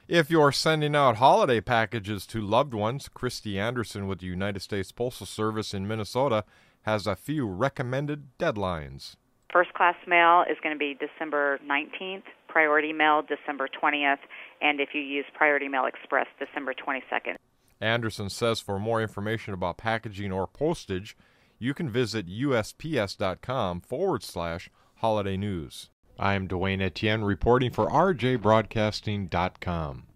If you're sending out holiday packages to loved ones, Christy Anderson with the United States Postal Service in Minnesota has a few recommended deadlines. First class mail is going to be December 19th, priority mail December 20th, and if you use Priority Mail Express, December 22nd. Anderson says for more information about packaging or postage, you can visit usps.com/holiday news. I am Dwayne Etienne reporting for rjbroadcasting.com.